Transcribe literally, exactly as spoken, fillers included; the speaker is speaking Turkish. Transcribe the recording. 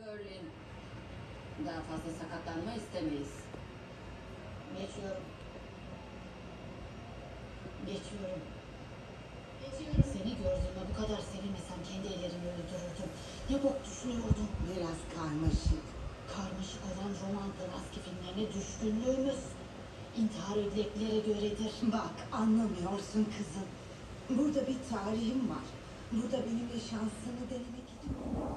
Berlin. Daha fazla sakatlanma istemeyiz. Geçiyorum. Geçiyorum. Geçiyorum. Seni gördüğüme bu kadar sevinmesem kendi ellerimle öldürürdüm. Ne bok düşünüyordum? Biraz karmaşık. Karmaşık olan roman Polanski filmlerine düşkünlüğümüz. İntihar ödleklere göredir. Bak, anlamıyorsun kızım. Burada bir tarihim var. Burada benimle şansını denemek için.